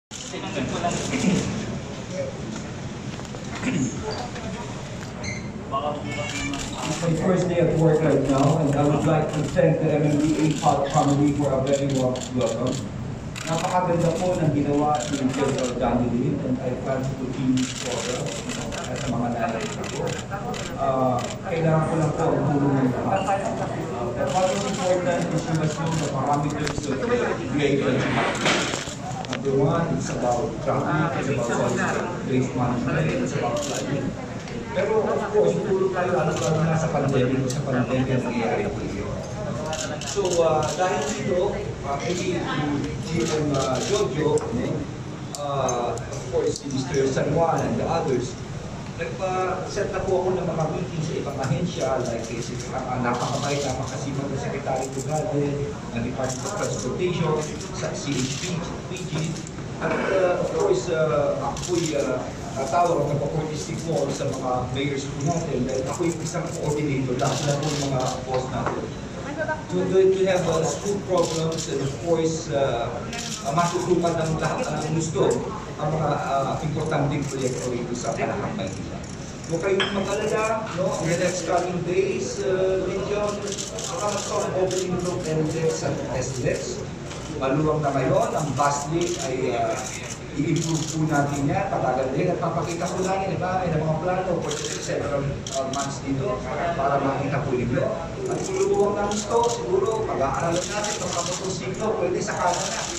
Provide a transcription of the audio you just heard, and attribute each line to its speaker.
Speaker 1: Tinanggap ko lang.
Speaker 2: It's my first day at work right now, and I would like to thank the MMDA Pod family for a very warm welcome. Napakaganda po ng ginawa ni General Danny, and I plan to continue further sa mga nalagay ko. Kailangan ko lang po ang tulong ng lahat. But what is important is you must know the parameters of vehicle management. Number one, it's about traffic, it's about waste management, it's about flooding. Pero of course, tulog tayo lalo na sa pandemic ang nangyayari po yun. So dahil dito, maybe GM Jojo, of course, si Mr. San Juan and the others, nagpa-set na po ako ng mga meeting sa ibang ahensya, like napakabait, napakasipag na Secretary Tugade, ng Department of Transportation, sa CHPG, at of course, ako'y tawag ng pag-courtesy call sa mga mayors po natin, dahil ako'y isang coordinator, lahat na po ng mga boss natin. To have school problems, and of course, matutukan ng lahat ng gusto ang mga importanteng proyekto rito sa Kalahang Maynila. Huwag kayong mag-alala, no? In the next coming days, Legion, makakaroon ng opening ng LDEX at SDEX. Maluwag na ngayon, ang BASLIC ay i-improve po natin yan, patagal din. At papakita ko lang yan, diba? May mga plano for several months dito para makita po ninyo. At kung luwag ng gusto, siguro, pag-aaralan natin ng kapatong siglo, pwede sa kanan na.